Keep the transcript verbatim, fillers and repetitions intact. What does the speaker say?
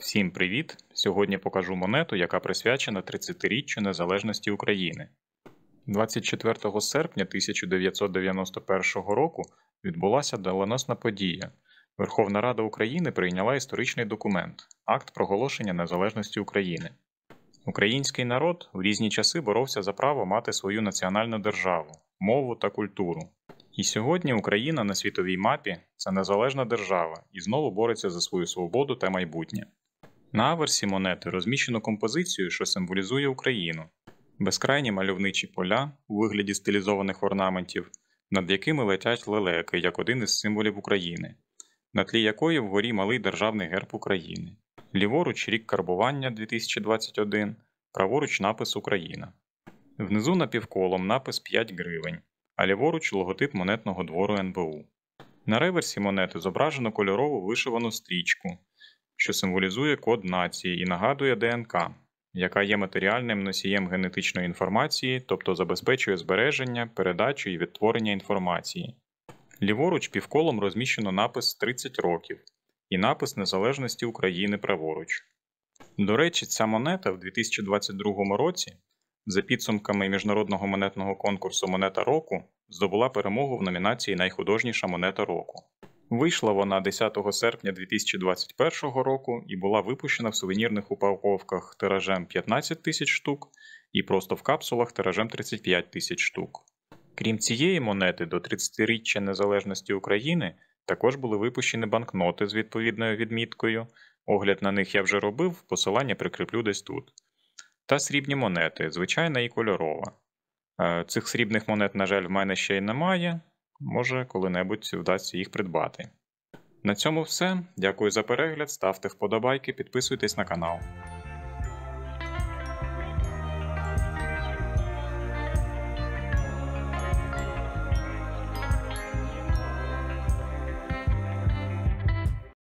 Всім привіт! Сьогодні покажу монету, яка присвячена тридцятиріччю незалежності України. двадцять четвертого серпня тисяча дев'ятсот дев'яносто першого року відбулася доленосна подія. Верховна Рада України прийняла історичний документ – Акт проголошення незалежності України. Український народ у різні часи боровся за право мати свою національну державу, мову та культуру. І сьогодні Україна на світовій мапі – це незалежна держава і знову бореться за свою свободу та майбутнє. На аверсі монети розміщено композицію, що символізує Україну. Безкрайні мальовничі поля у вигляді стилізованих орнаментів, над якими летять лелеки, як один із символів України, на тлі якої вгорі малий державний герб України. Ліворуч рік карбування дві тисячі двадцять один, праворуч напис «Україна». Внизу напівколом напис п'ять гривень, а ліворуч логотип монетного двору ен бе у. На реверсі монети зображено кольорову вишивану стрічку, що символізує код нації і нагадує де ен ка, яка є матеріальним носієм генетичної інформації, тобто забезпечує збереження, передачу і відтворення інформації. Ліворуч півколом розміщено напис «тридцять років» і напис «Незалежності України» праворуч. До речі, ця монета в дві тисячі двадцять другому році, за підсумками міжнародного монетного конкурсу «Монета року», здобула перемогу в номінації «Найхудожніша монета року». Вийшла вона десятого серпня дві тисячі двадцять першого року і була випущена в сувенірних упаковках тиражем п'ятнадцять тисяч штук і просто в капсулах тиражем тридцять п'ять тисяч штук. Крім цієї монети, до тридцятиріччя незалежності України також були випущені банкноти з відповідною відміткою. Огляд на них я вже робив, посилання прикріплю десь тут. Та срібні монети, звичайна і кольорова. Цих срібних монет, на жаль, в мене ще й немає. Може, коли-небудь вдасться їх придбати. На цьому все. Дякую за перегляд, ставте вподобайки, підписуйтесь на канал.